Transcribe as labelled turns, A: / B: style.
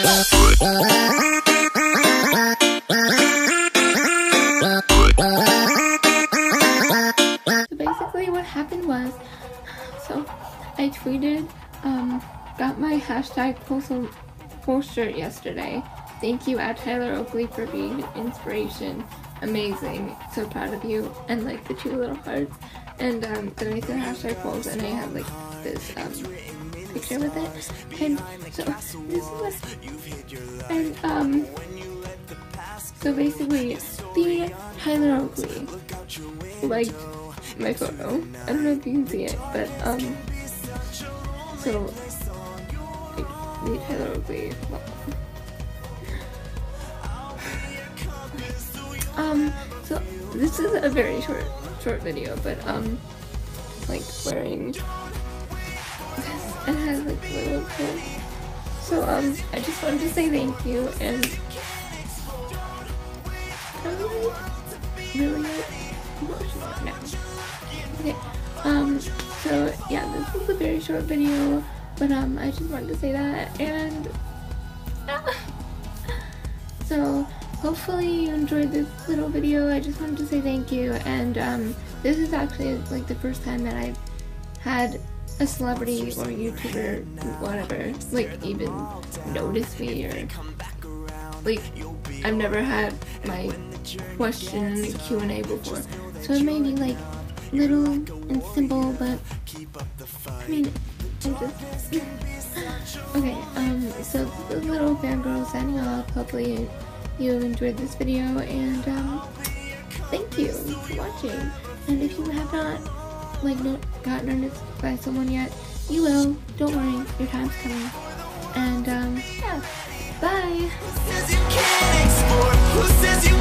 A: basically what happened was, so I tweeted, got my hashtag post shirt yesterday. Thank you at Tyler Oakley for being an inspiration. Amazing. So proud of you. And like the 2 little hearts. And then I said hashtag post and I had like this picture with it. And so this is what, and so basically the Tyler Oakley liked my photo. I don't know if you can see it, but so like the Tyler Oakley, so this is a very short video, but like wearing this, and has like little kids. So I just wanted to say thank you, and I'm really emotional now. Okay, so yeah, this is a very short video, but I just wanted to say that, and so hopefully you enjoyed this little video. I just wanted to say thank you, and this is actually like the first time that I've had a celebrity or YouTuber, whatever, like even notice me, or like I've never had my question in the Q&A before, so it may be like little and simple, but I mean, I'm just okay. So the little fangirl signing off. Hopefully you enjoyed this video, and thank you for watching. And if you have not gotten noticed by someone yet, you will. Don't worry, your time's coming. And yeah, bye.